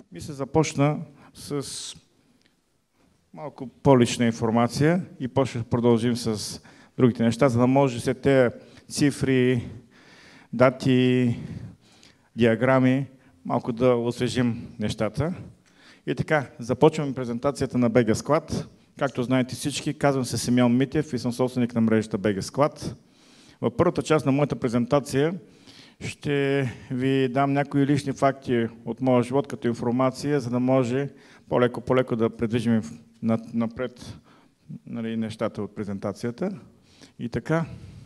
ми се започна с малко по-лична информация и после ще продължим с другите неща, за да може се те цифри, дати, диаграми, малко да освежим нещата. И така, започваме презентацията на БГ Склад. Както знаете всички, казвам се Симеон Митев и съм собственик на мрежата БГ Склад. В първата част на моята презентация ще ви дам някои лични факти от моя живот като информация, за да може по-леко да предвижим напред нещата от презентацията. И така,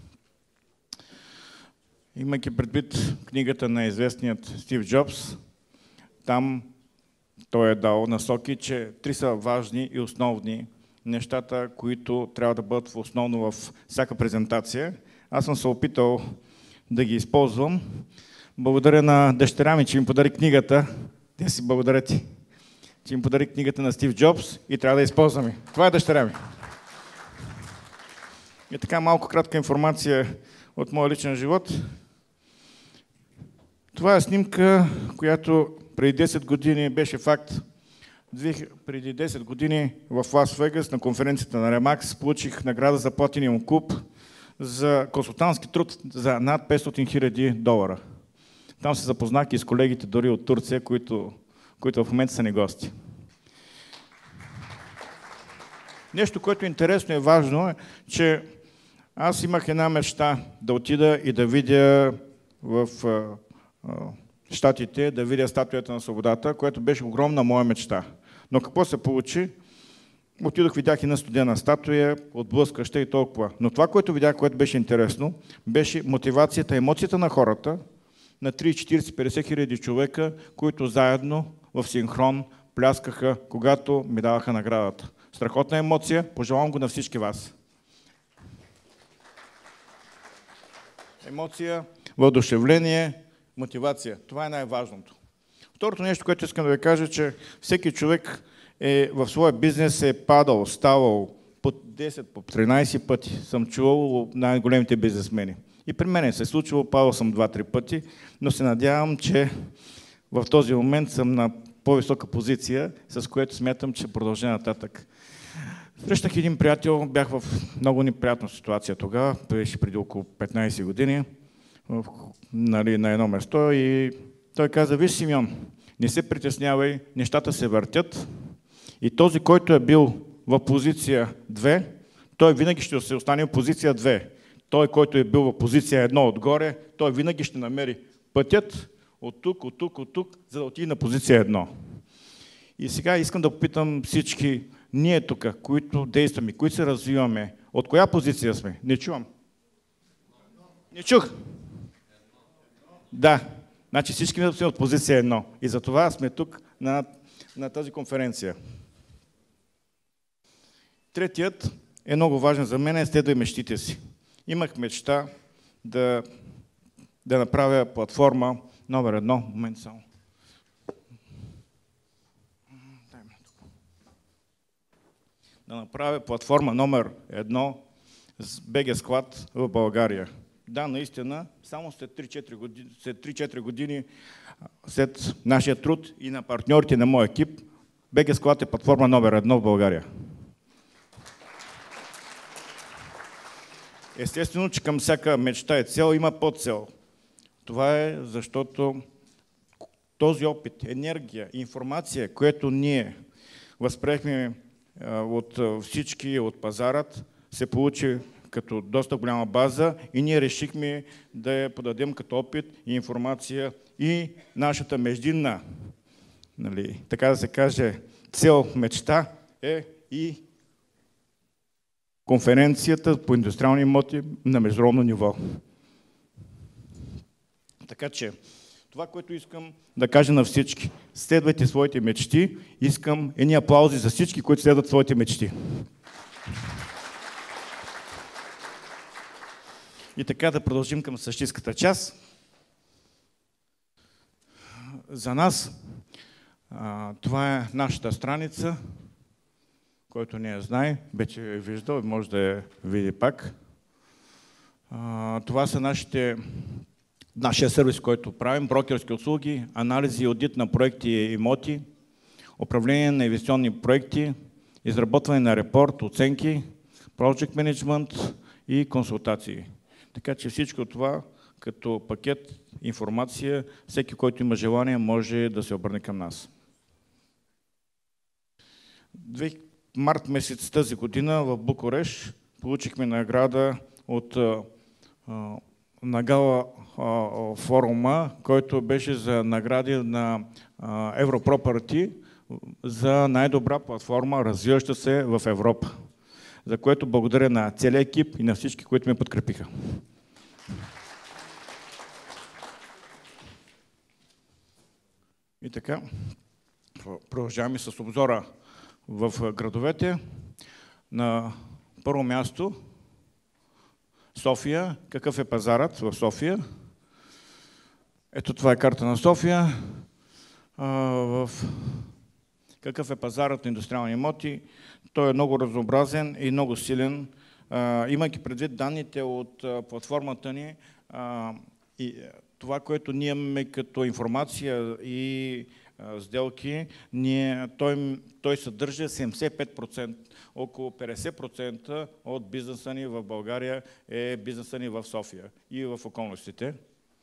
имайки предвид книгата на известният Стив Джобс, там той е дал насоки, че 3 са важни и основни нещата, които трябва да бъдат основно в всяка презентация. Аз съм се опитал да ги използвам. Благодаря на дъщеря ми, че им подари книгата. Те си благодаря ти, че им подари книгата на Стив Джобс и трябва да използваме. Това е дъщеря ми. И така малко кратка информация от моя личен живот. Това е снимка, която преди 10 години беше факт. Преди 10 години в Лас Вегас на конференцията на Ремакс получих награда за Platinum Club за консултантски труд за над $500 000. Там се запознах и с колегите дори от Турция, които в момента са ни гости. Нещо, което е интересно и важно е, че аз имах една мечта да отида и да видя в Щатите, да видя статуята на свободата, което беше огромна моя мечта. Но какво се получи? Отидох, видях една студена статуя, отблъскаща и толкова. Но това, което видях, което беше интересно, беше мотивацията, емоцията на хората, на 30, 40, 50 хиляди човека, които заедно в синхрон пляскаха, когато ми даваха наградата. Страхотна емоция, пожелавам го на всички вас. Емоция, въодушевление, мотивация. Това е най-важното. Второто нещо, което искам да ви кажа, че всеки човек в своя бизнес е падал, ставал по 10, по 13 пъти. Съм чувал най-големите бизнесмени. И при мен се е случило, падал съм 2-3 пъти, но се надявам, че в този момент съм на по-висока позиция, с което смятам, че продължа нататък. Срещах един приятел, бях в много неприятна ситуация тогава, беше преди около 15 години, на едно место и той каза: виж, Симеон, не се притеснявай, нещата се въртят и този, който е бил в позиция 2, той винаги ще се остане в позиция 2. Той, който е бил в позиция 1 отгоре, той винаги ще намери пътят от тук, за да отиде на позиция 1. И сега искам да попитам всички, ние тук, които действаме, които се развиваме, от коя позиция сме? Не чувам. Не чух. Да, значи всички сме от позиция 1. И затова сме тук на тази конференция. Третият е много важен за мен, следвай мечтите си. Имах мечта да направя платформа номер 1. Момент само. Да направя платформа номер 1 с БГ Склад в България. Да, наистина, само след 3-4 години след нашия труд и на партньорите на моя екип, БГ Склад е платформа номер 1 в България. Естествено, че към всяка мечта и цел има подцел. Това е защото този опит, енергия, информация, което ние възприехме от всички, от пазарът, се получи като доста голяма база и ние решихме да я подадем като опит и информация и нашата междинна, така да се каже, цел, мечта е и конференцията по индустриални имоти на международно ниво. Така че, това, което искам да кажа на всички, следвайте своите мечти, искам едни аплаузи за всички, които следват своите мечти. И така да продължим към същинската част. За нас това е нашата страница, който не я знае, вече е виждал, може да я види пак. Това са нашите нашия сервис, който правим, брокерски услуги, анализи и аудит на проекти и имоти, управление на инвестиционни проекти, изработване на репорт, оценки, project management и консултации. Така че всичко това като пакет информация, всеки, който има желание, може да се обърне към нас. Март месец тази година в Букурещ получихме награда от Нагала форума, който беше за награди на Европропърти за най-добра платформа, развиваща се в Европа, за което благодаря на целия екип и на всички, които ме подкрепиха. И така, продължаваме с обзора в градовете. На първо място София. Какъв е пазарът в София? Ето това е карта на София. Какъв е пазарът на индустриални имоти? Той е много разнообразен и много силен. Имайки предвид данните от платформата ни, и това, което ние имаме като информация и сделки, той съдържа 75%, около 50% от бизнеса ни в България е бизнеса ни в София и в околностите.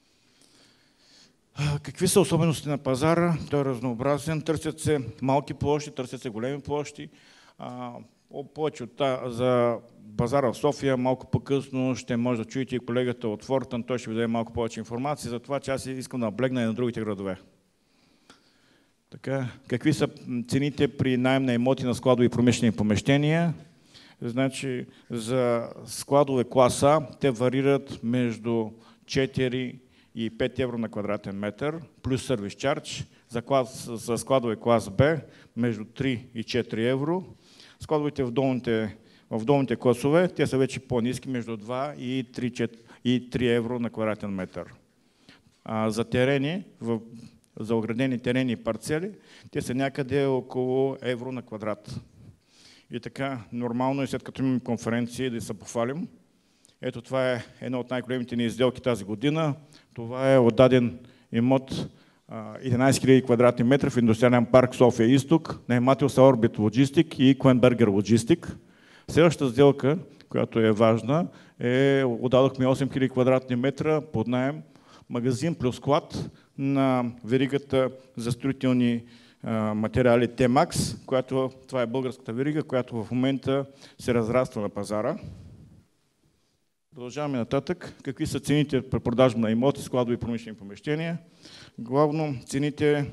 Какви са особености на пазара? Той е разнообразен, търсят се малки площи, търсят се големи площи. Повече за пазара в София малко по-късно ще може да чуете и колегата от Фортън, той ще ви даде малко повече информация за това, че аз искам да наблегна и на другите градове. Така, какви са цените при наем на имоти на складови промишлени помещения? Значи, за складове класа те варират между 4 и 5 евро на квадратен метър, плюс сервис чардж. За складове клас Б между 3 и 4 евро. Складовете в долните класове, те са вече по-ниски, между 2 и 3 евро на квадратен метър. За терени, за оградени терени и парцели, те са някъде около евро на квадрат. И така, нормално е след като имаме конференции да се похвалим. Ето това е една от най-големите ни изделки тази година. Това е отдаден имот 11 000 квадратни метра в индустриален парк София Изток, наемател са Орбит Лоджистик и Коенбергер Лоджистик. Следващата сделка, която е важна, отдадохме 8 000 квадратни метра под наем магазин плюс склад на веригата за строителни материали T-Max, това е българската верига, която в момента се разраства на пазара. Продължаваме нататък. Какви са цените при продажба на имоти, складови и промишлени помещения? Главно цените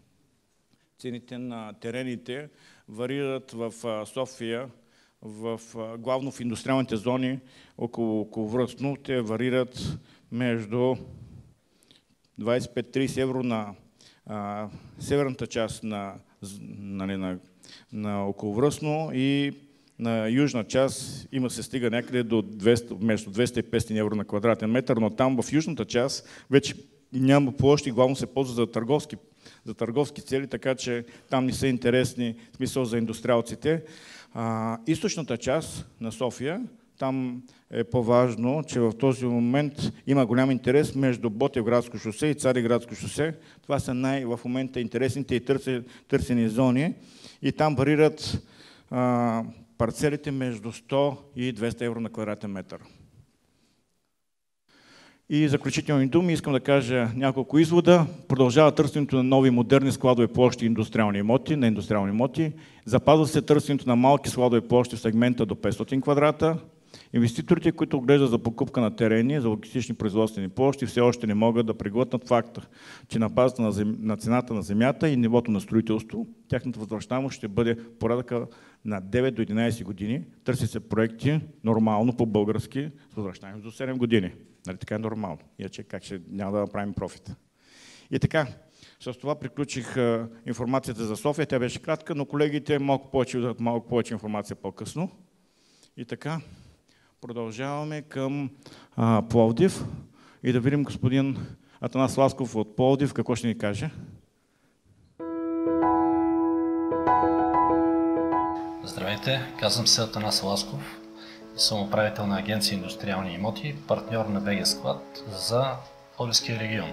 на терените варират в София, главно в индустриалните зони околовръстно. Те варират между 25-30 евро на северната част на околовръстно и на южна част се стига някъде до между 200 и 500 евро на квадратен метър, но там в южната част вече няма площи, главно се ползва за търговски цели, така че там не са интересни, в смисъл за индустриалците. Източната част на София, там е по-важно, че в този момент има голям интерес между Ботевградско шосе и Цариградско шосе. Това са в момента интересните и търсени зони и там варират парцелите между 100 и 200 евро на квадратен метър. И заключителни думи, искам да кажа няколко извода. Продължава търсенето на нови модерни складови площи и индустриални имоти. Запазва се търсенето на малки складови площи в сегмента до 500 квадрата. Инвеститорите, които оглеждат за покупка на терени, за логистични производствени площи, все още не могат да преглътнат факта, че на базата на цената на земята и нивото на строителство, тяхната възвръщаемост ще бъде порядъка на 9 до 11 години. Търси се проекти нормално по-български с възвръщаемост до 7 години. Нали така е нормално? Иначе как ще няма да направим профит. И така, с това приключих информацията за София. Тя беше кратка, но колегите малко повече информация по-късно. И така, продължаваме към Пловдив и да видим господин Атанас Ласков от Пловдив какво ще ни каже. Здравейте, казвам се Атанас Ласков и съм управител на агенция Индустриални имоти, партньор на БГ Склад за Пловдивския регион.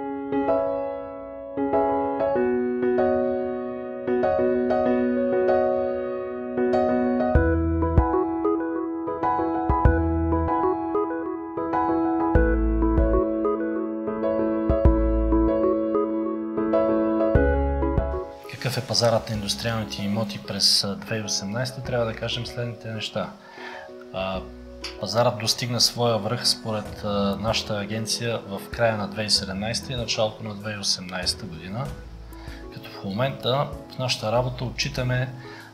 Какъв е пазарът на индустриалните имоти през 2018, трябва да кажем следните неща. Пазарът достигна своя връх според нашата агенция в края на 2017 и началото на 2018 година, като в момента в нашата работа отчитаме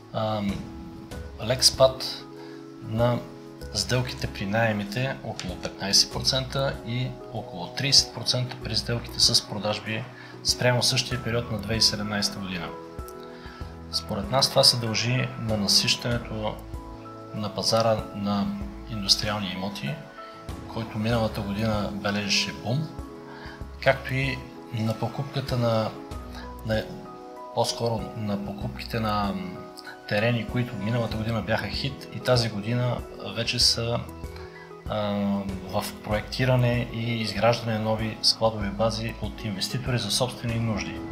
лек спад на сделките при наемите около 15% и около 30% при сделките с продажби спрямо същия период на 2017 година. Според нас това се дължи на насищането на пазара на индустриални имоти, който миналата година бележеше бум, както и на покупката по-скоро на покупките на терени, които миналата година бяха хит и тази година вече са в проектиране и изграждане на нови складови бази от инвеститори за собствени нужди.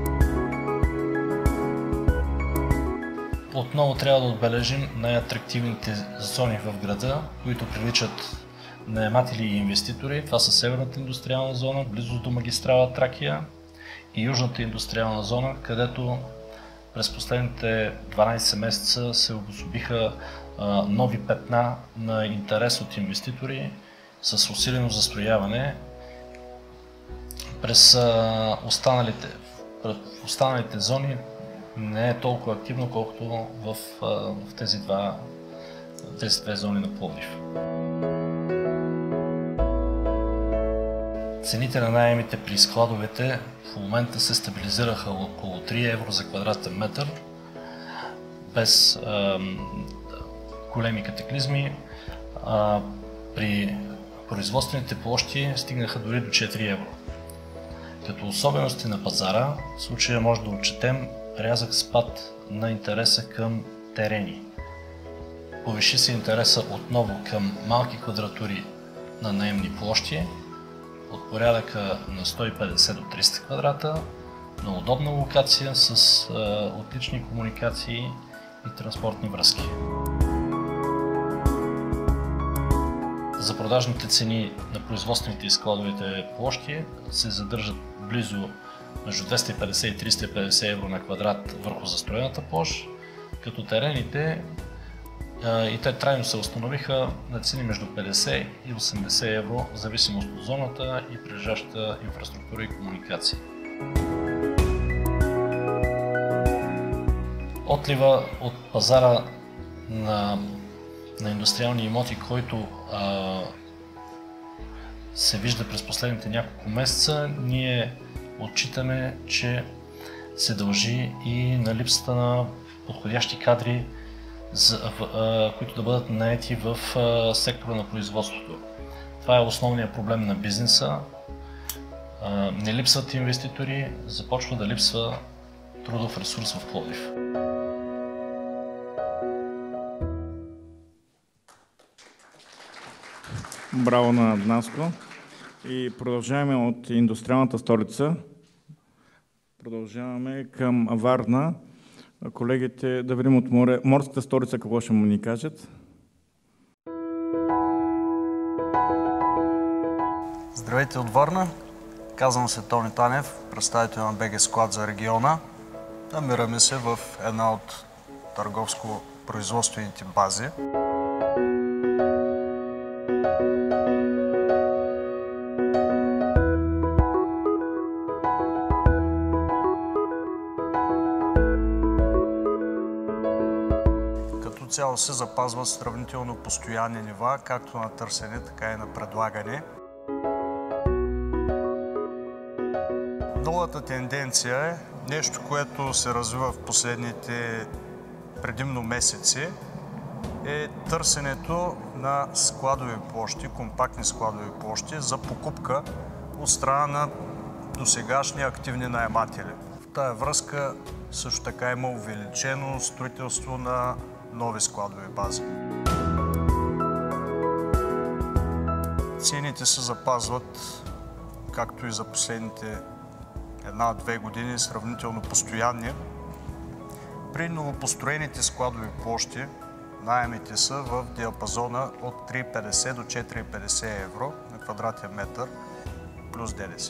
Отново трябва да отбележим най-атрактивните зони в града, които привличат наематели и инвеститори. Това са Северната индустриална зона, близо до магистрала Тракия, и Южната индустриална зона, където през последните 12 месеца се обособиха нови петна на интерес от инвеститори с усилено застрояване. През останалите зони не е толкова активно, колкото в тези две зони на Пловдив. Цените на наемите при складовете в момента се стабилизираха около 3 евро за квадратен метър, без големи катаклизми. При производствените площи стигнаха дори до 4 евро. Като особености на пазара, в случая може да отчетем рязък спад на интереса към терени. Повиши се интереса отново към малки квадратури на наемни площи, от порядъка на 150 до 300 квадрата, на удобна локация с отлични комуникации и транспортни връзки. За продажните цени на производствените и складовите площи се задържат близо между 250 и 350 евро на квадрат върху застроената площ, като терените и те трайно се установиха на цени между 50 и 80 евро, в зависимост от зоната и прилежащата инфраструктура и комуникации. Отлива от пазара на индустриални имоти, който се вижда през последните няколко месеца, ние отчитаме, че се дължи и на липсата на подходящи кадри, които да бъдат наети в сектора на производството. Това е основният проблем на бизнеса. Не липсват инвеститори, започва да липсва трудов ресурс в Пловдив. Браво на Днаско. И продължаваме от индустриалната столица. Продължаваме към Варна. Колегите, да видим от морската столица какво ще му ни кажат. Здравейте от Варна. Казвам се Тони Танев, представител на БГ Склад за региона. Намираме се в една от търговско-производствените бази. Цяло се запазват сравнително постоянни нива, както на търсене, така и на предлагане. Новата тенденция е нещо, което се развива в последните предимно месеци, е търсенето на складови площи, компактни складови площи за покупка от страна на досегашни активни наематели. В тая връзка също така има увеличено строителство на нови складови бази. Цените се запазват както и за последните 1-2 години, сравнително постоянни. При новопостроените складови площи наемите са в диапазона от 3,50 до 4,50 евро на квадратен метър плюс ДДС,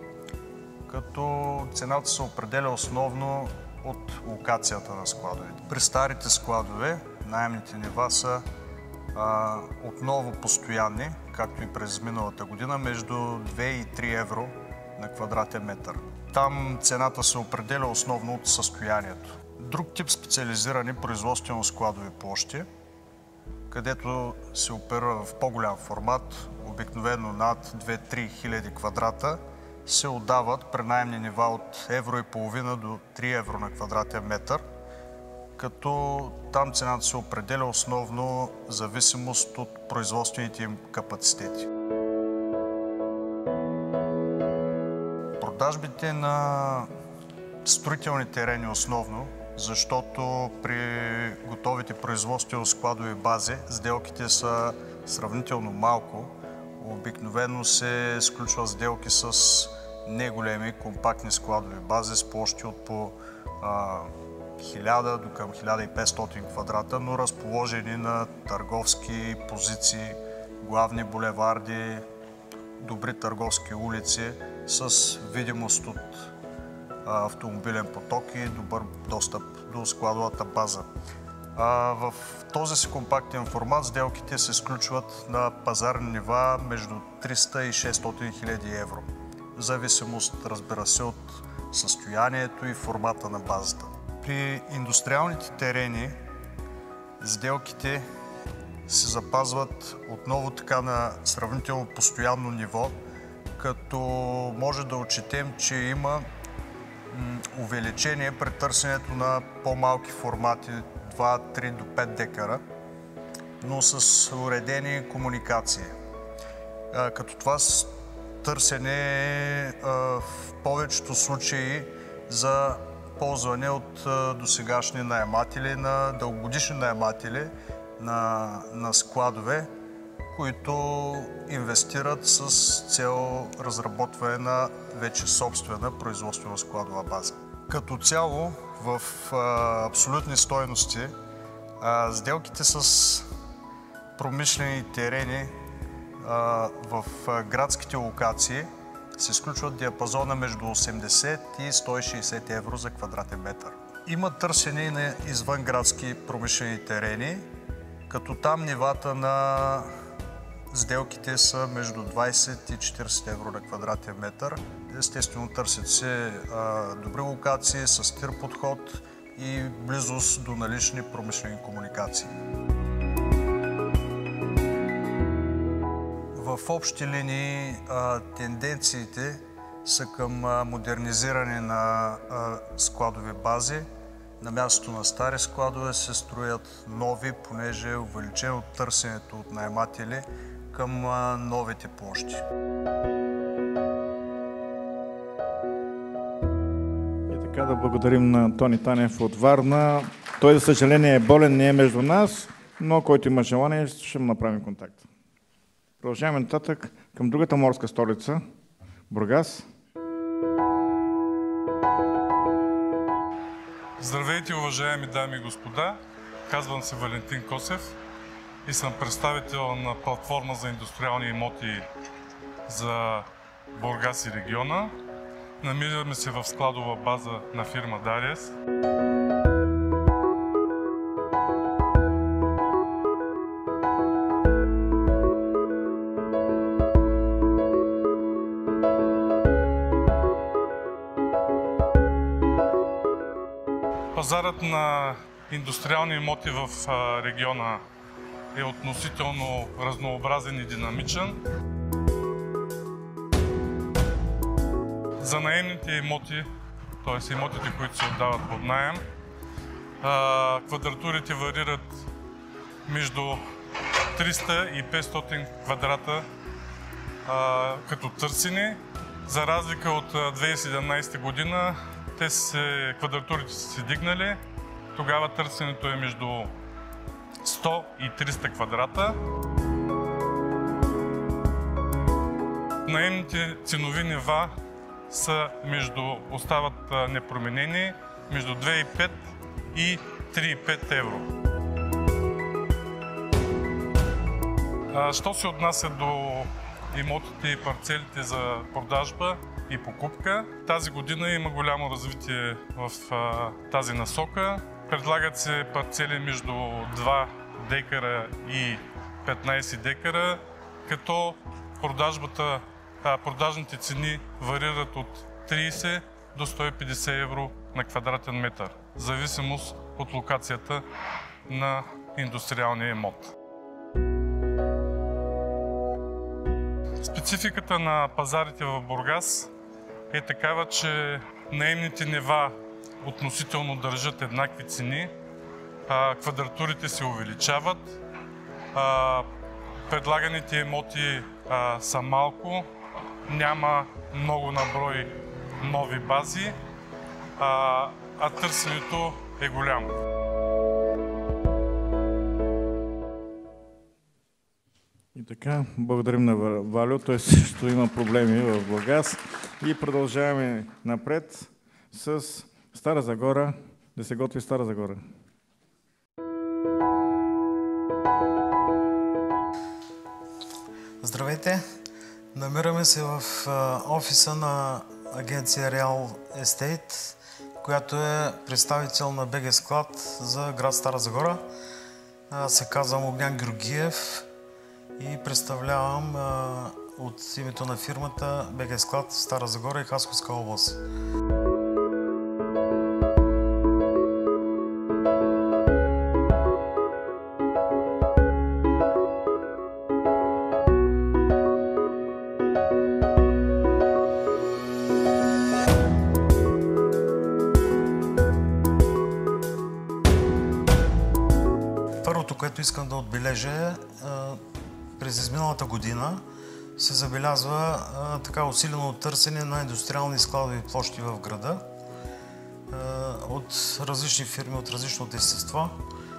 като цената се определя основно от локацията на складовете. При старите складове наемните нива са отново постоянни, както и през миналата година, между 2 и 3 евро на квадратен метър. Там цената се определя основно от състоянието. Друг тип специализирани производствено-складови площи, където се оперира в по-голям формат, обикновено над 2-3 хиляди квадрата, се отдават при наемни нива от евро и половина до 3 евро на квадратен метър, като там цената се определя основно в зависимост от производствените им капацитети. Продажбите на строителни терени основно, защото при готовите производствено-складови бази сделките са сравнително малко. Обикновено се сключват сделки с неголеми компактни складови бази с площи от по 1000 до към 1500 квадрата, но разположени на търговски позиции, главни булеварди, добри търговски улици с видимост от автомобилен поток и добър достъп до складовата база. В този си компактен формат сделките се сключват на пазарни нива между 300 и 600 хиляди евро, в зависимост, разбира се, от състоянието и формата на базата. При индустриалните терени сделките се запазват отново така на сравнително постоянно ниво, като може да отчетем, че има увеличение при търсенето на по-малки формати 2, 3 до 5 декара, но с уредени комуникации. Като това търсене е в повечето случаи за ползване от досегашни наематели, на дългогодишни наематели на складове, които инвестират с цел разработване на вече собствена производствена складова база. Като цяло, в абсолютни стойности, сделките с промишлени терени в градските локации се изключват диапазона между 80 и 160 евро за квадратен метър. Има търсене и на извънградски промишлени терени, като там нивата на сделките са между 20 и 40 евро на квадратен метър. Естествено, търсят се добри локации с тир подход и близост до налични промишлени комуникации. В общи линии тенденциите са към модернизиране на складови бази. На мястото на стари складове се строят нови, понеже е увеличено търсенето от наематели към новите площи. И така да благодарим на Тони Танев от Варна. Той, за съжаление, е болен, не е между нас, но който има желание, ще му направим контакт. Продължаваме нататък към другата морска столица – Бургас. Здравейте, уважаеми дами и господа! Казвам се Валентин Косев и съм представител на платформа за индустриални имоти за Бургас и региона. Намираме се в складова база на фирма Дариес. Пазарът на индустриални имоти в региона е относително разнообразен и динамичен. За наемните имоти, т.е. имотите, които се отдават под наем, квадратурите варират между 300 и 500 квадрата като търсене. За разлика от 2017 година, квадратурите са се дигнали. Тогава търсенето е между 100 и 300 квадрата. наемните ценови нива остават непроменени между 2,5 и 3,5 евро. Що се отнася до имотите и парцелите за продажба и покупка, тази година има голямо развитие в тази насока. Предлагат се парцели между 2 декара и 15 декара, като продажните цени варират от 30 до 150 евро на квадратен метър, в зависимост от локацията на индустриалния имот. Спецификата на пазарите в Бургас е такава, че наемните нива относително държат еднакви цени, квадратурите се увеличават, предлаганите имоти са малко, няма много наброй нови бази, а търсенето е голямо. И така, благодарим на Валю, той също има проблеми в Бургас. И продължаваме напред с Стара Загора, да се готви Стара Загора. Здравейте! Намираме се в офиса на агенция Real Estate, която е представител на БГ Склад за град Стара Загора. Аз се казвам Огнян Георгиев и представлявам от името на фирмата БГ Склад Стара Загора и Хасковска област. Първото, което искам да отбележа, през изминалата година се забелязва така усилено търсене на индустриални складови площи в града от различни фирми, от различно естество.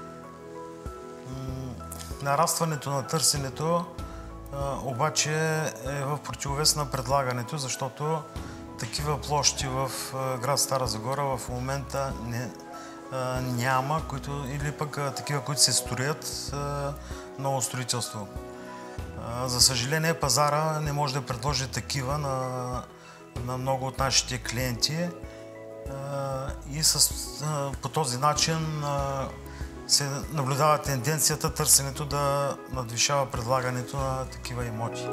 Нарастването на търсенето обаче е в противовес на предлагането, защото такива площи в град Стара Загора в момента няма, или пък такива, които се строят, ново строителство. За съжаление, пазара не може да предложи такива на много от нашите клиенти и по този начин се наблюдава тенденцията търсенето да надвишава предлагането на такива имоти.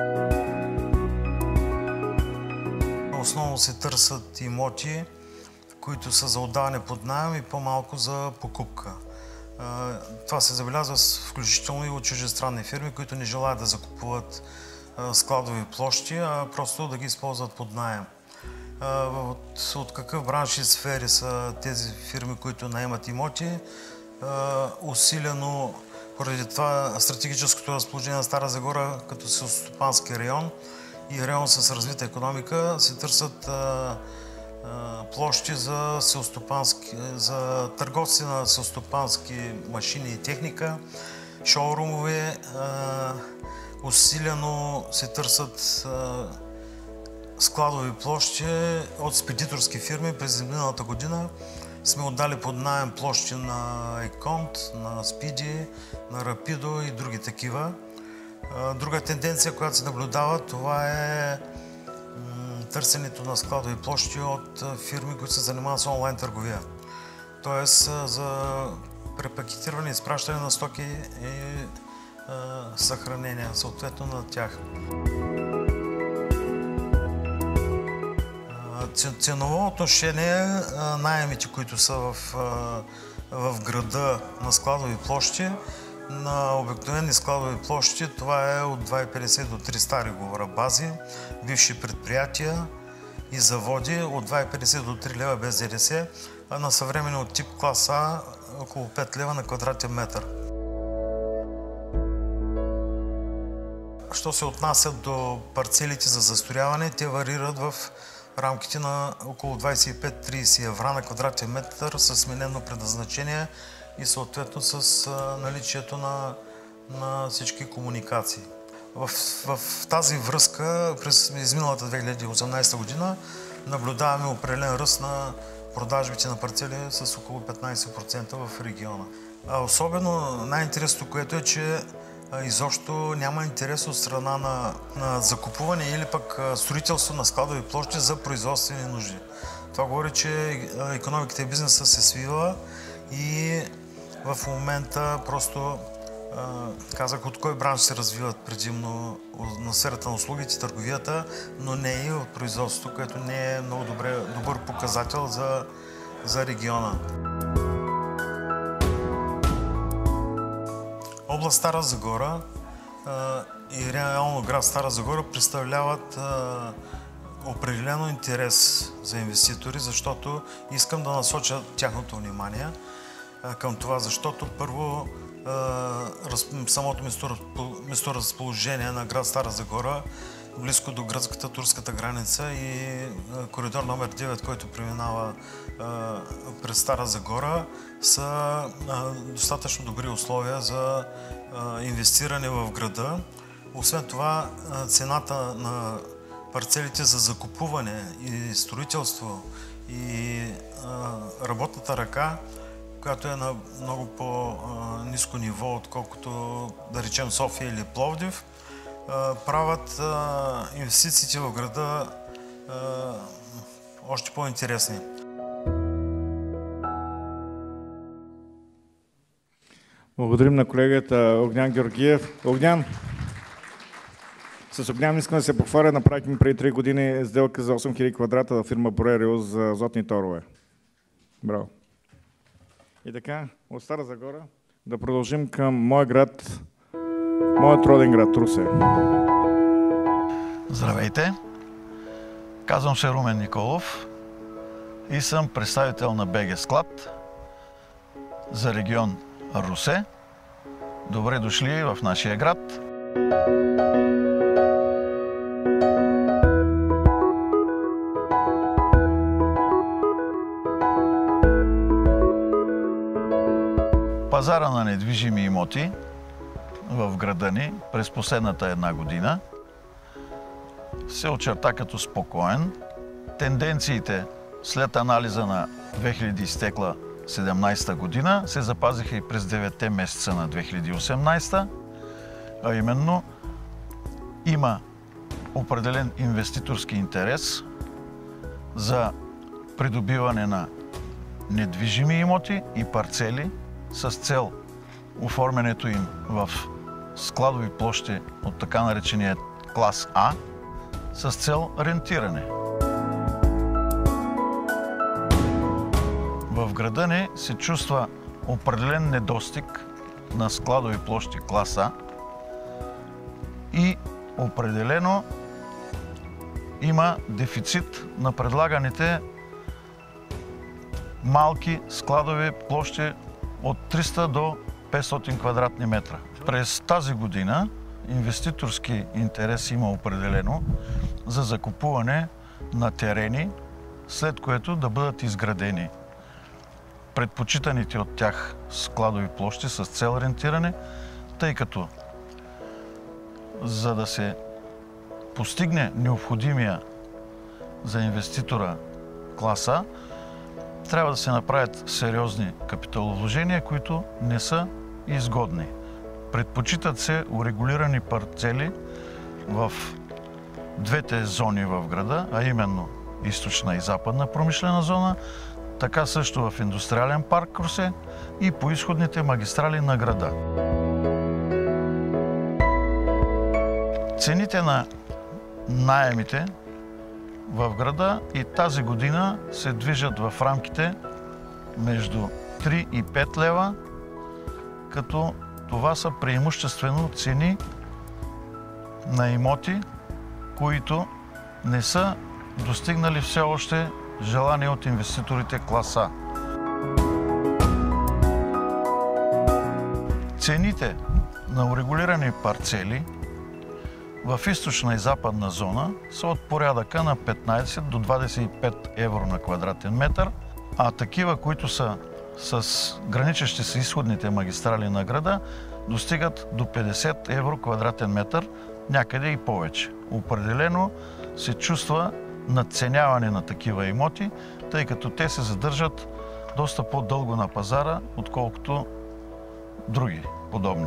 Основно се търсят имоти, които са за отдаване под наем и по-малко за покупка. Това се забелязва включително и от чуждестранни фирми, които не желаят да закупуват складови площи, а просто да ги използват под наем. От какъв бранш и сфери са тези фирми, които наемат имоти? Усилено поради това стратегическото разположение на Стара Загора като селскостопански район и район с развита икономика се търсят площи за търговци на селскостопански машини и техника, шоурумове. Усилено се търсят складови площи от спедиторски фирми. През миналата година сме отдали под наем площи на Еконт, на Спиди, на Рапидо и други такива. Друга тенденция, която се наблюдава, това е търсенето на складови площи от фирми, които се занимават с онлайн търговия. Тоест за препакетиране и изпращане на стоки и съхранение съответно на тях. Ценово отношение, наемите, които са в града на складови площи, на обикновени складови площи, това е от 2,50 до 3 стари говоря бази, бивши предприятия и заводи от 2,50 до 3 лева без ДДС, а на съвременно от тип клас А около 5 лева на квадратен метър. Що се отнася до парцелите за застрояване, те варират в рамките на около 25-30 евро на квадратен метър с сменено предназначение и съответно с наличието на всички комуникации. В тази връзка през изминалата 2018 година наблюдаваме определен ръст на продажбите на парцели с около 15% в региона. Особено най-интересното, което е, че изобщо няма интерес от страна на закупуване или пък строителство на складови площи за производствени нужди. Това говори, че икономиката и бизнеса се свива и в момента просто казах от кой бранш се развиват предимно на сферата на услугите, търговията, но не и от производството, което не е много добър показател за региона. Област Стара Загора и реално град Стара Загора представляват определено интерес за инвеститори, защото искам да насоча тяхното внимание към това, защото първо самото месторазположение на град Стара Загора, близко до гръцката турската граница и коридор номер 9, който преминава през Стара Загора, са достатъчно добри условия за инвестиране в града. Освен това, цената на парцелите за закупуване и строителство и работната ръка, която е на много по-ниско ниво, отколкото да речем София или Пловдив, правят инвестициите в града още по-интересни. Благодарим на колегата Огнян Георгиев. Огнян, с Огнян искам да се похваля. Направихме преди 3 години сделка за 8000 квадрата в фирма Борериус за азотни торове. Браво! И така, от Стара Загора да продължим към моя град, моят роден град, Русе. Здравейте! Казвам се Румен Николов и съм представител на БГ Склад за регион Русе. Добре дошли в нашия град. Пазара на недвижими имоти в града ни през последната 1 година се очерта като спокоен. Тенденциите след анализа на 2000 изтекла 2017 година се запазиха и през 9 месеца на 2018, а именно има определен инвеститорски интерес за придобиване на недвижими имоти и парцели с цел оформянето им в складови площи от така наречения клас А с цел рентиране. В града ни се чувства определен недостиг на складови площи клас А и определено има дефицит на предлаганите малки складови площи от 300 до 500 квадратни метра. През тази година инвеститорски интерес има определено за закупуване на терени, след което да бъдат изградени предпочитаните от тях складови площи с цел рентиране, тъй като за да се постигне необходимия за инвеститора класа, трябва да се направят сериозни капиталовложения, които не са изгодни. Предпочитат се урегулирани парцели в двете зони в града, а именно източна и западна промишлена зона, така също в индустриален парк Русе и по изходните магистрали на града. Цените на наемите в града и тази година се движат в рамките между 3 и 5 лева, като това са преимуществено цени на имоти, които не са достигнали все още желание от инвеститорите клас А. Цените на урегулирани парцели в източна и западна зона са от порядъка на 15 до 25 евро на квадратен метър, а такива, които са с граничещи с изходните магистрали на града, достигат до 50 евро квадратен метър някъде и повече. Определено се чувства надценяване на такива имоти, тъй като те се задържат доста по-дълго на пазара, отколкото други подобни.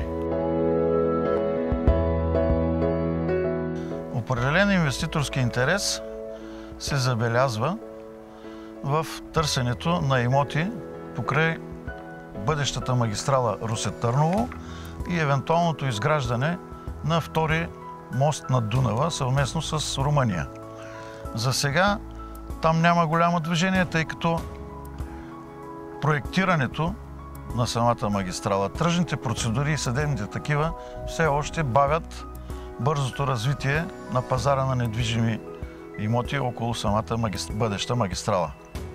Определен инвеститорски интерес се забелязва в търсенето на имоти покрай бъдещата магистрала Русе-Търново и евентуалното изграждане на втори мост над Дунава съвместно с Румъния. За сега там няма голямо движение, тъй като проектирането на самата магистрала, тръжните процедури и съдебните такива все още бавят бързото развитие на пазара на недвижими имоти около самата бъдеща магистрала.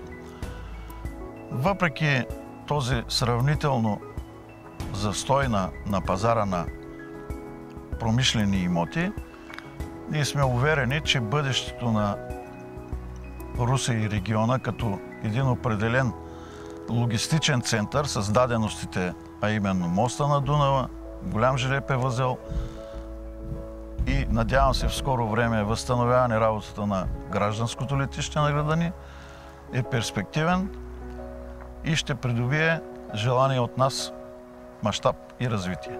Въпреки този сравнително застой на пазара на промишлени имоти, ние сме уверени, че бъдещето на Русе и региона като един определен логистичен център с даденостите, а именно моста на Дунава, голям жп възел и надявам се в скоро време възстановяване работата на гражданското летище на града ни, е перспективен и ще придобие желание от нас мащаб и развитие.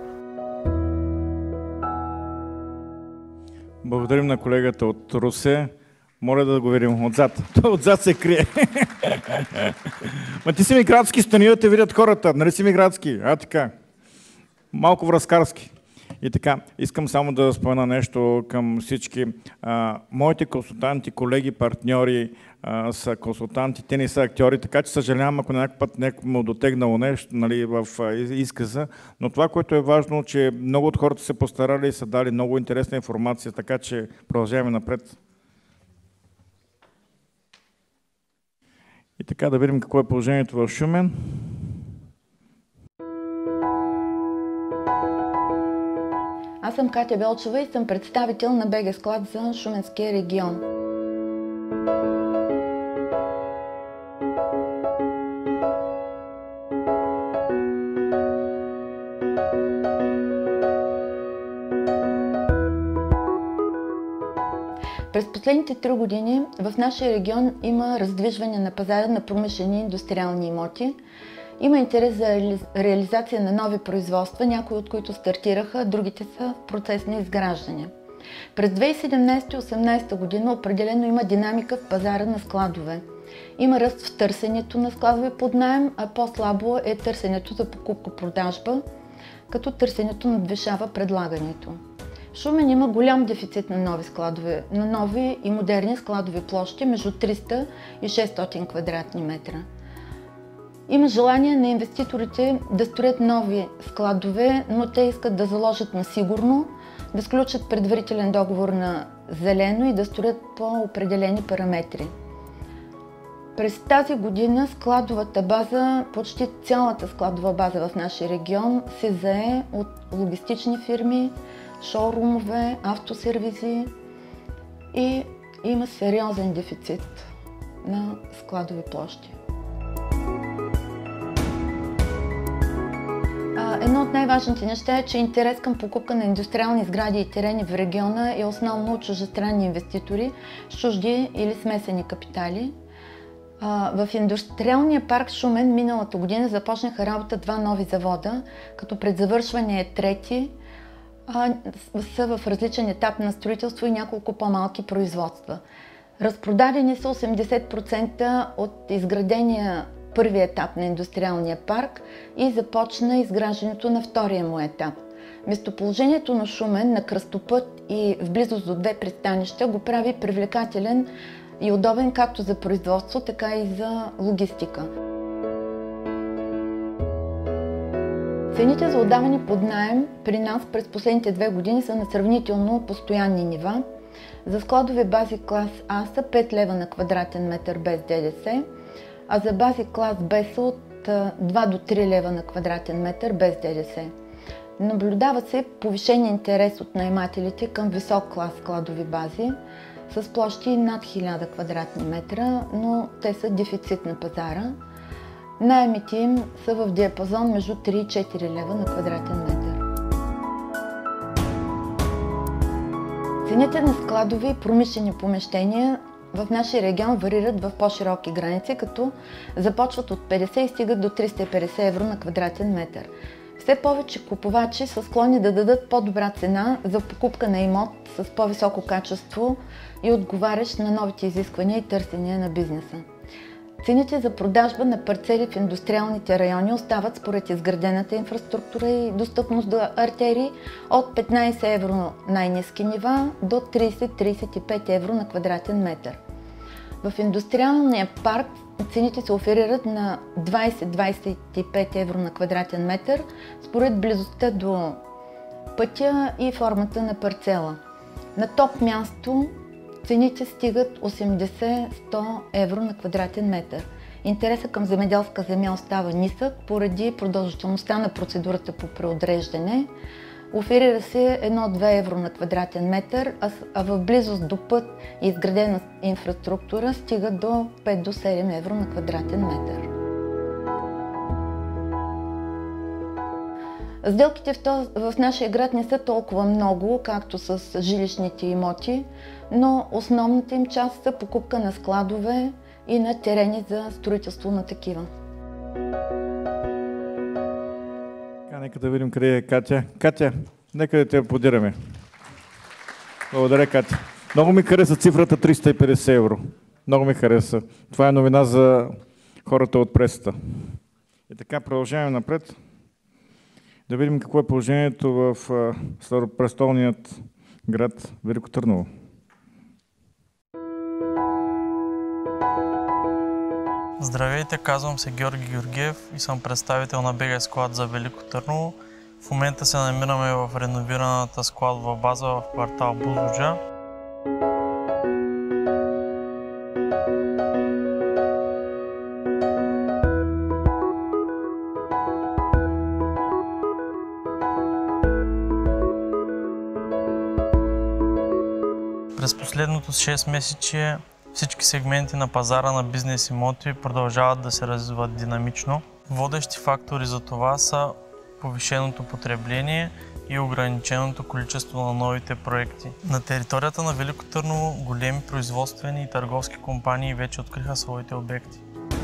Благодарим на колегата от Русе. Моля да го видим отзад. Той отзад се крие. Ма ти си ми градски, стани да те видят хората. Нали си ми градски? Така. Малко връзкарски. И така, искам само да спомена нещо към всички. Моите консултанти, колеги, партньори са консултанти, те не са актьори, така че съжалявам, ако някакъв път някой му дотегнало нещо, нали, в изказа. Но това, което е важно, че много от хората се постарали и са дали много интересна информация, така че продължаваме напред. И така да видим какво е положението в Шумен. Аз съм Катя Белчева и съм представител на БГ Склад за Шуменския регион. През последните 3 години в нашия регион има раздвижване на пазара на промишлени и индустриални имоти. Има интерес за реализация на нови производства, някои от които стартираха, другите са в процес на изграждане. През 2017-2018 година определено има динамика в пазара на складове. Има ръст в търсенето на складове под наем, а по-слабо е търсенето за покупко-продажба, като търсенето надвишава предлагането. В Шумен има голям дефицит на нови и модерни складови площи между 300 и 600 квадратни метра. Има желание на инвеститорите да строят нови складове, но те искат да заложат на сигурно, да сключат предварителен договор на зелено и да строят по определени параметри. През тази година складовата база, почти цялата складова база в нашия регион се зае от логистични фирми, шоурумове, автосервизи и има сериозен дефицит на складови площи. Едно от най-важните неща е, че интерес към покупка на индустриални сгради и терени в региона е основно от чуждестранни инвеститори с чужди или смесени капитали. В индустриалния парк Шумен миналата година започнаха работа 2 нови завода, като пред завършване е трети, са в различен етап на строителство и няколко по-малки производства. Разпродадени са 80% от изградения първи етап на индустриалния парк и започна изграждането на втория му етап. Местоположението на Шумен на кръстопът и в близост до 2 пристанища го прави привлекателен и удобен както за производство, така и за логистика. Цените за отдаване под наем при нас през последните 2 години са на сравнително постоянни нива. За складове бази клас А са 5 лева на квадратен метър без ДДС, а за бази клас Б са от 2 до 3 лева на квадратен метър без ДДС. Наблюдава се повишен интерес от наемателите към висок клас складови бази с площи над 1000 квадратни метра, но те са дефицит на пазара. Наемите им са в диапазон между 3 и 4 лева на квадратен метър. Цените на складови и промишлени помещения в нашия регион варират в по-широки граници, като започват от 50 и стигат до 350 евро на квадратен метър. Все повече купувачи са склонни да дадат по-добра цена за покупка на имот с по-високо качество и отговарящ на новите изисквания и търсения на бизнеса. Цените за продажба на парцели в индустриалните райони остават според изградената инфраструктура и достъпност до артерии от 15 евро най-ниски нива до 30-35 евро на квадратен метър. В индустриалния парк цените се оферират на 20-25 евро на квадратен метър според близостта до пътя и формата на парцела. На топ място цените стигат 80-100 евро на квадратен метър. Интересът към земеделска земя остава нисък поради продължителността на процедурата по преотреждане. Оферира се 1-2 евро на квадратен метър, а в близост до път и изградена инфраструктура стига до 5-7 евро на квадратен метър. Сделките в нашия град не са толкова много, както с жилищните имоти, но основната им част са покупка на складове и на терени за строителство на такива. Нека да видим къде е Катя. Катя, нека да те аплодираме. Благодаря, Катя. Много ми хареса цифрата 350 евро. Много ми хареса. Това е новина за хората от пресата. И така, продължаваме напред. Да видим какво е положението в старопрестолният град Велико Търново. Здравейте, казвам се Георги Георгиев и съм представител на БГ склад за Велико Търново. В момента се намираме в реновираната складова база в квартал Бузлуджа. През последното 6 месече всички сегменти на пазара на бизнес имоти продължават да се развиват динамично. Водещи фактори за това са повишеното потребление и ограниченото количество на новите проекти. На територията на Велико Търново големи производствени и търговски компании вече откриха своите обекти.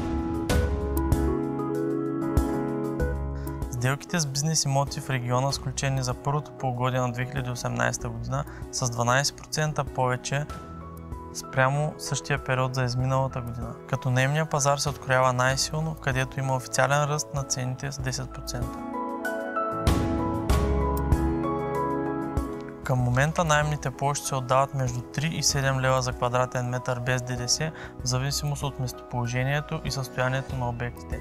Сделките с бизнес имоти в региона, сключени за първото полугодие на 2018 година, с 12% повече спрямо същия период за изминалата година. Като наемния пазар се откроява най-силно, където има официален ръст на цените с 10%. Към момента наемните площи се отдават между 3 и 7 лева за квадратен метър без ДДС, в зависимост от местоположението и състоянието на обектите.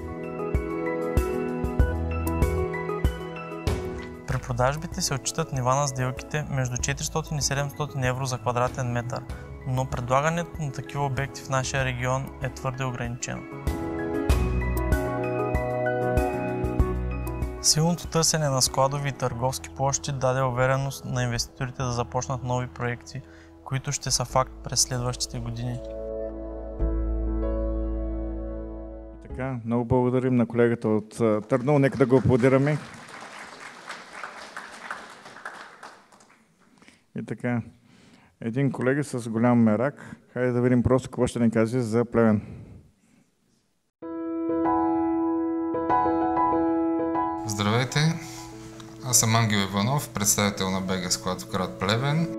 При продажбите се отчитат нива на сделките между 400 и 700 евро за квадратен метър, но предлагането на такива обекти в нашия регион е твърде ограничено. Силното търсене на складови и търговски площи даде увереност на инвеститорите да започнат нови проекти, които ще са факт през следващите години. Така, много благодарим на колегата от Търново. Нека да го аплодираме. И така, един колега с голям мерак. Хайде да видим просто какво ще ни каже за Плевен. Здравейте, аз съм Ангел Иванов, представител на БГ склад в град Плевен.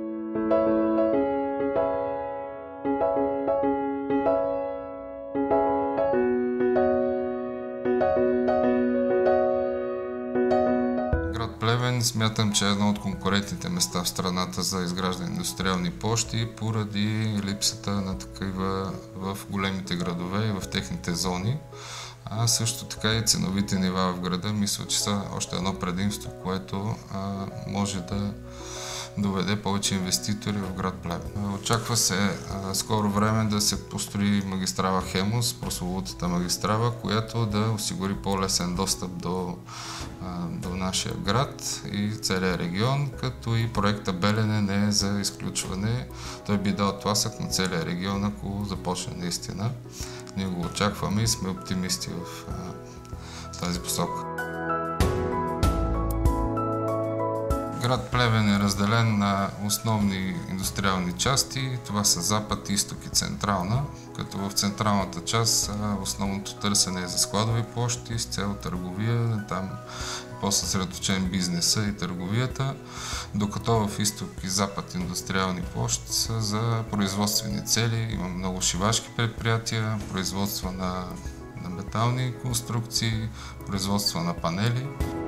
Град Плевен смятам, че е едно от конкурентните места в страната за изграждане на индустриални площи поради липсата на такива в големите градове и в техните зони. А също така и ценовите нива в града, мисля, че са още едно предимство, което може да доведе повече инвеститори в град Плевен. Очаква се скоро време да се построи магистрала Хемус, прословутата магистрала, която да осигури по-лесен достъп до нашия град и целия регион, като и проекта Белене не е за изключване. Той би дал тласък на целия регион, ако започне наистина. Ние го очакваме и сме оптимисти в тази посока. Град Плевен е разделен на основни индустриални части. Това са Запад, Изток и Централна, като в централната част основното търсене е за складови площи с цел търговия, там по-съсредоточен бизнеса и търговията, докато в Изток и Запад индустриални площи са за производствени цели. Има много шивашки предприятия, производство на метални конструкции, производство на панели.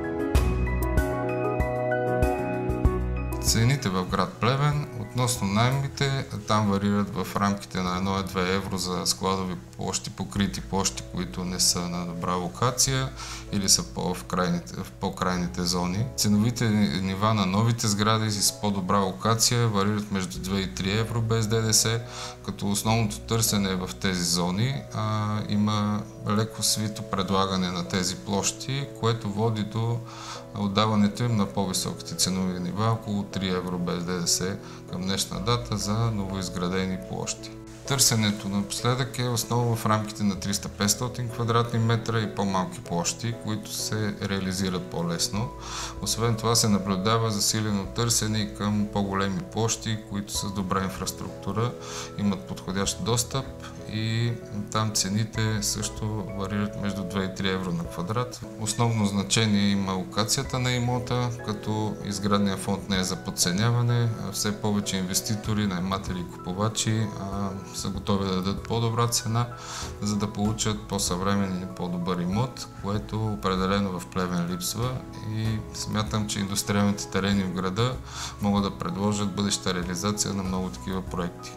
Цените в град Плевен относно наемите там варират в рамките на 1-2 евро за складови площи, покрити площи, които не са на добра локация или са в по-крайните зони. Ценовите нива на новите сгради с по-добра локация варират между 2 и 3 евро без ДДС, като основното търсене в тези зони има леко свито предлагане на тези площи, което води до отдаването им на по-високите ценови нива, около 3 евро без ДДС към днешна дата за новоизградени площи. Търсенето напоследък е основно в рамките на 300-500 квадратни метра и по-малки площи, които се реализират по-лесно. Освен това се наблюдава засилено търсене и към по-големи площи, които с добра инфраструктура имат подходящ достъп и там цените също варират между 2 и 3 евро на квадрат. Основно значение има локацията на имота, като изградния фонд не е за подценяване. Все повече инвеститори, наематели и купувачи са готови да дадат по-добра цена, за да получат по-съвременен и по-добър имот, което определено в Плевен липсва и смятам, че индустриалните терени в града могат да предложат бъдеща реализация на много такива проекти.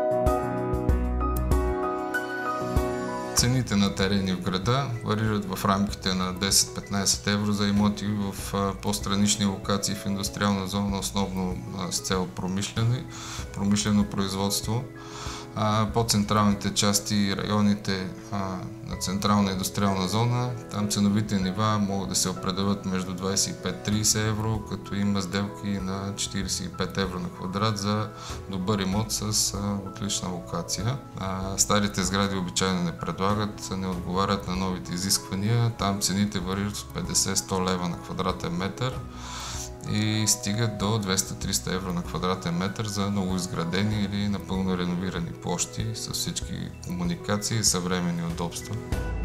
Цените на терени в града варират в рамките на 10-15 евро за имоти в по-странични локации в индустриална зона, основно с цел промишлено производство. По-централните части и районите на централна индустриална зона, там ценовите нива могат да се определят между 25-30 евро, като има сделки на 45 евро на квадрат за добър имот с отлична локация. Старите сгради обичайно не отговарят на новите изисквания, там цените варират от 50-100 лева на квадратен метър и стигат до 200-300 евро на квадратен метър за новоизградени или напълно реновирани площи с всички комуникации и съвременни удобства.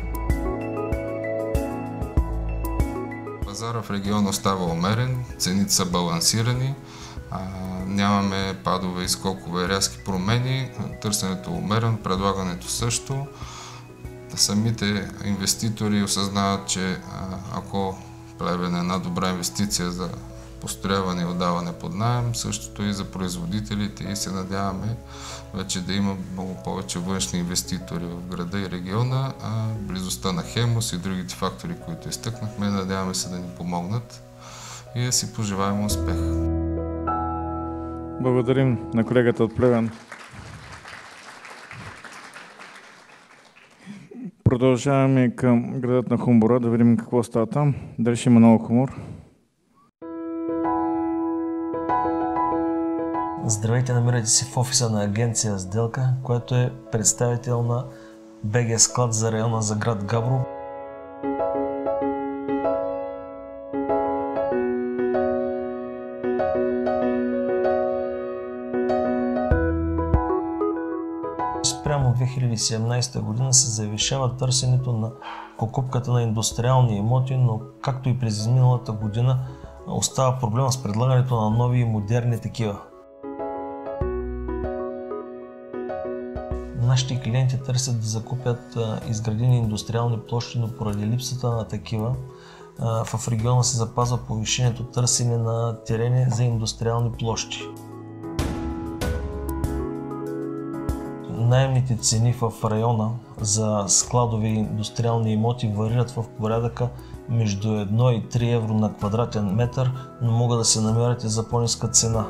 Пазара в региона остава умерен, цените са балансирани, нямаме падове и скокове рязки промени, търсенето е умерен, предлагането също. Самите инвеститори осъзнават, че ако Плевен е една добра инвестиция за построяване и отдаване под наем, същото и за производителите и се надяваме вече да има много повече външни инвеститори в града и региона, близостта на Хемус и другите фактори, които изтъкнахме, надяваме се да ни помогнат и да си пожелаем успех. Благодарим на колегата от Плевен. Продължаваме към градът на хумора, да видим какво става там. Дали ще има много хумор? Здравейте, намирате се в офиса на агенция Сделка, която е представител на БГ Склад за района за град Габрово. Спрямо 2017 година се завишава търсенето на покупката на индустриални имоти, но както и през изминалата година остава проблема с предлагането на нови и модерни такива. Нашите клиенти търсят да закупят изградени индустриални площи, но поради липсата на такива в региона се запазва повишението търсене на терени за индустриални площи. Наемните цени в района за складови индустриални имоти варират в порядъка между 1 и 3 евро на квадратен метър, но могат да се намерят и за по-ниска цена.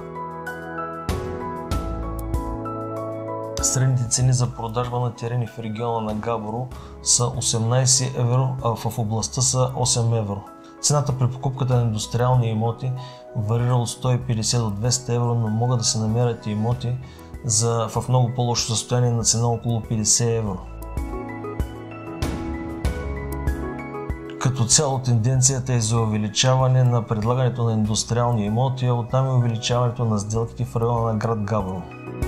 Средните цени за продажба на терени в региона на Габрово са 18 евро, а в областта са 8 евро. Цената при покупката на индустриални имоти варира от 150 до 200 евро, но могат да се намерят и имоти в много по-лошо състояние на цена около 50 евро. Като цяло тенденцията е за увеличаване на предлагането на индустриални имоти, а оттам и увеличаването на сделките в района на град Габрово.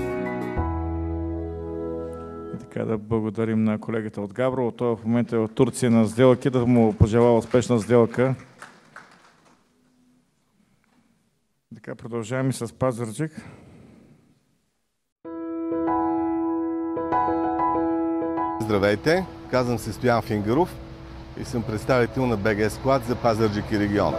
И така да благодарим на колегата от Габрово. Той в момента е в Турция на сделки, да му пожелава успешна сделка. Така продължаваме с Пазарджик. Здравейте, казвам се Стоян Фингаров и съм представител на БГ Склад за Пазарджик и региона.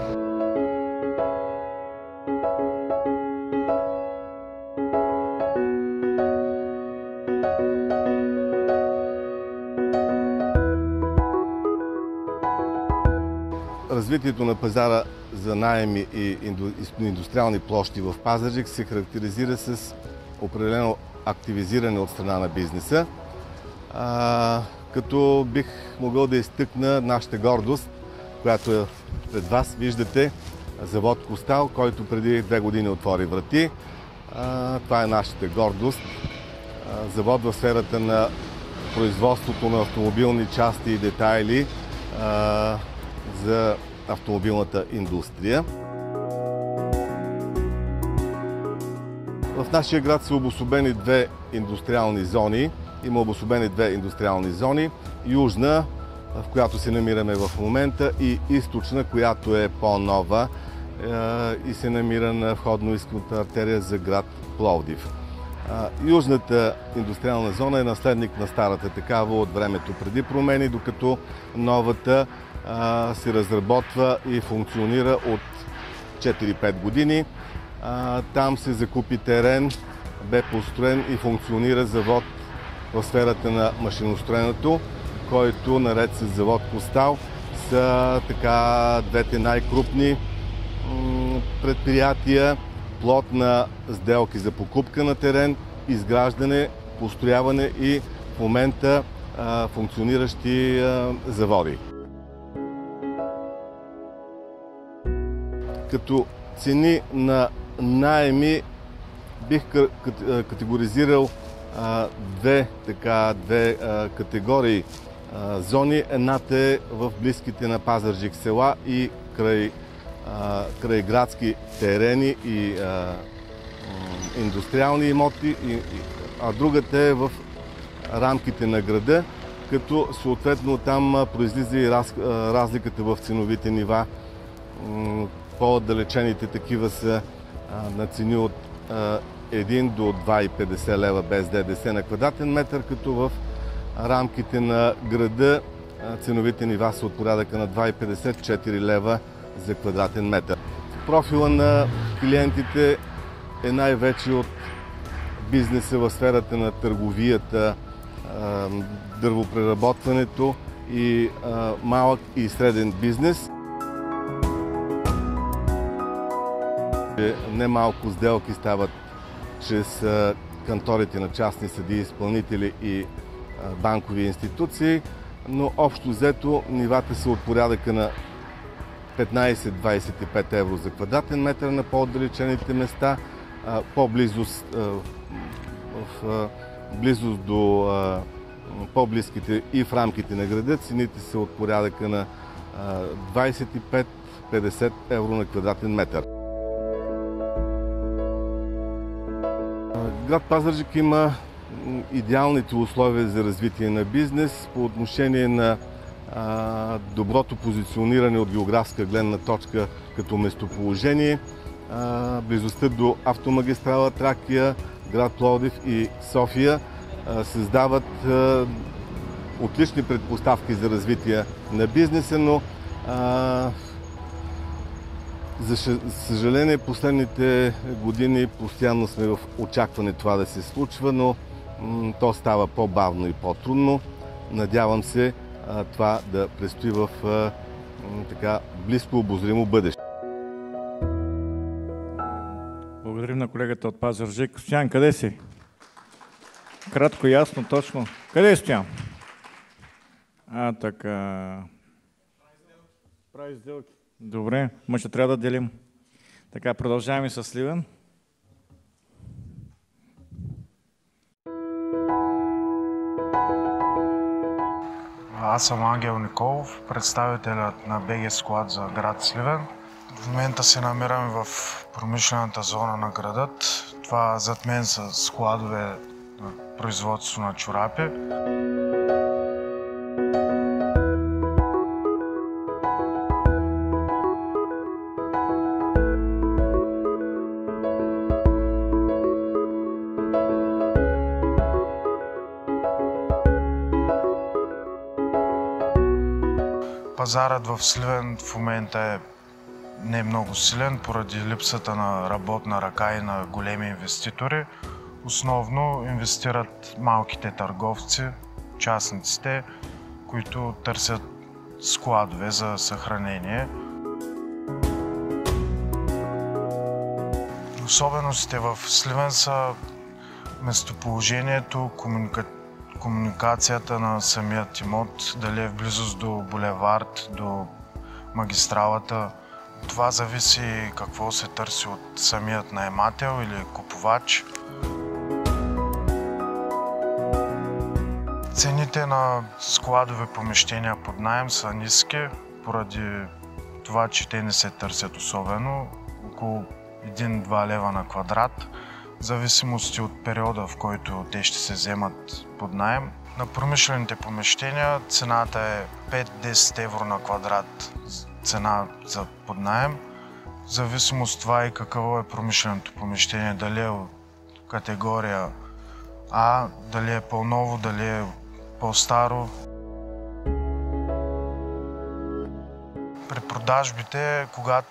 Развитието на пазара за наеми и индустриални площи в Пазарджик се характеризира с определено активизиране от страна на бизнеса. Като бих могъл да изтъкна нашата гордост, която е пред вас. Виждате завод Костал, който преди 2 години отвори врати. Това е нашата гордост. Завод в сферата на производството на автомобилни части и детайли за автомобилната индустрия. В нашия град са обособени 2 индустриални зони. Има обособени 2 индустриални зони. Южна, в която се намираме в момента, и източна, която е по-нова и се намира на входно-изходната артерия за град Пловдив. Южната индустриална зона е наследник на старата такава от времето преди промени, докато новата се разработва и функционира от 4-5 години. Там се закупи терен, бе построен и функционира завод в сферата на машиностроенето, който наред с завод Костал са така двете най-крупни предприятия, плод на сделки за покупка на терен, изграждане, построяване и в момента функциониращи заводи. Като цени на наеми бих категоризирал две категории зони. Едната е в близките на Пазарджик села и край градски терени и индустриални имоти, а другата е в рамките на града, като съответно там произлиза и разликата в ценовите нива. По-отдалечените такива са на цени от 1 до 2,50 лева без ДДС на квадратен метър, като в рамките на града ценовите нива са от порядъка на 2,50-4 лева за квадратен метър. Профила на клиентите е най-вече от бизнеса в сферата на търговията, дървопреработването и малък и среден бизнес. Немалко сделки стават чрез канторите на частни съдии, изпълнители и банкови институции, но общо взето нивата са от порядъка на 15-25 евро за квадратен метър на по-отдалечените места. Близост до по-близките и в рамките на града цените са от порядъка на 25-50 евро на квадратен метър. Град Пазарджик има идеалните условия за развитие на бизнес по отношение на доброто позициониране от географска гледна точка като местоположение, близостта до автомагистрала Тракия, град Пловдив и София създават отлични предпоставки за развитие на бизнеса, но за съжаление последните години постоянно сме в очакване това да се случва, но то става по-бавно и по-трудно. Надявам се това да предстои в близко обозримо бъдеще. Благодарим на колегата от Пазарджик. Стоян, къде си? Кратко, ясно, точно. Къде е Стоян? Така. Прави сделки. Добре, ще трябва да делим. Така, продължаваме с Сливен. Аз съм Ангел Николов, представителят на БГ Склад за град Сливен. В момента се намираме в промишлената зона на градът. Това зад мен са складове на производство на чорапи. Пазарът в Сливен в момента не е много силен поради липсата на работна ръка и на големи инвеститори. Основно инвестират малките търговци, частниците, които търсят складове за съхранение. Особеностите в Сливен са местоположението, комуникацията на самият имот, дали е в близост до булевард, до магистралата. Това зависи какво се търси от самият наемател или купувач. Цените на складови помещения под наем са ниски, поради това, че те не се търсят особено. Около 1-2 лева на квадрат, в зависимости от периода, в който те ще се вземат под наем. На промишлените помещения цената е 5-10 евро на квадрат цена за под наем. В зависимост от това и какво е промишленото помещение, дали е от категория А, дали е по-ново, дали е по-старо. При продажбите,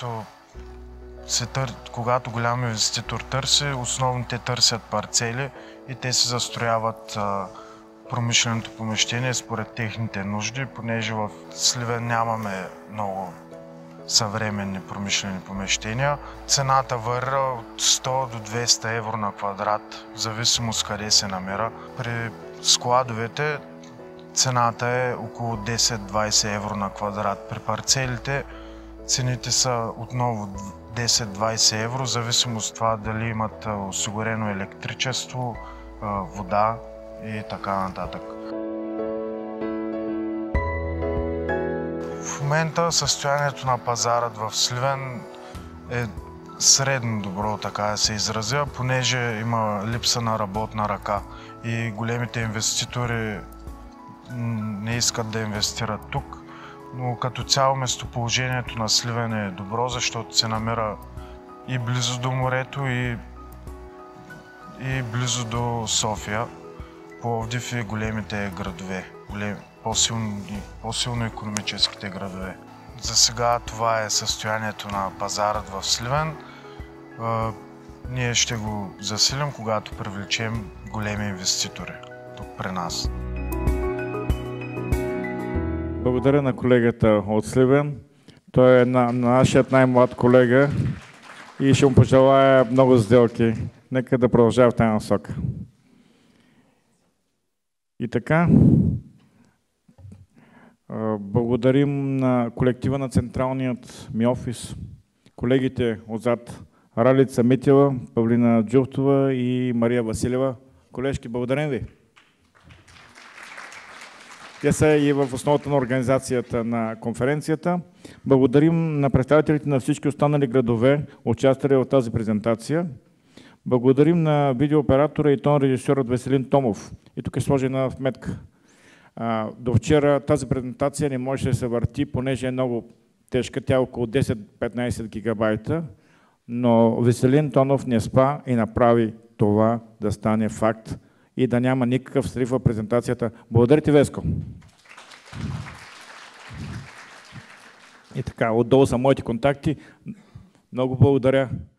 когато голям инвеститор търси, основно те търсят парцели и те се застрояват промишленото помещение според техните нужди, понеже в Сливен нямаме много съвременни промишлени помещения. Цената варира от 100 до 200 евро на квадрат, в зависимост къде се намира. При складовете цената е около 10-20 евро на квадрат. При парцелите цените са отново 10-20 евро, в зависимост от това дали имат осигурено електричество, вода и така нататък. В момента състоянието на пазарът в Сливен е средно добро, така да се изразя, понеже има липса на работна ръка и големите инвеститори не искат да инвестират тук. Но като цяло местоположението на Сливен е добро, защото се намира и близо до морето, и близо до София, Пловдив и големите градове, по-силно икономическите градове. За сега това е състоянието на пазарът в Сливен. Ние ще го засилим, когато привлечем големи инвеститори тук при нас. Благодаря на колегата от Сливен. Той е нашият най-млад колега и ще му пожелая много сделки. Нека да продължава в тази насока. И така, благодарим на колектива на централният ми офис, колегите отзад Ралица Митева, Павлина Джухтова и Мария Василева. Колежки, благодарим ви. Те са и в основата на организацията на конференцията. Благодарим на представителите на всички останали градове, участвали в тази презентация. Благодарим на видеооператора и тон режисьорът Веселин Томов. И тук е сложена вметка. До вчера тази презентация не може да се върти, понеже е много тежка. Тя е около 10-15 гигабайта. Но Веселин Томов не спа и направи това да стане факт и да няма никакъв срив в презентацията. Благодаря ти, Веско! И така, отдолу са моите контакти. Много благодаря.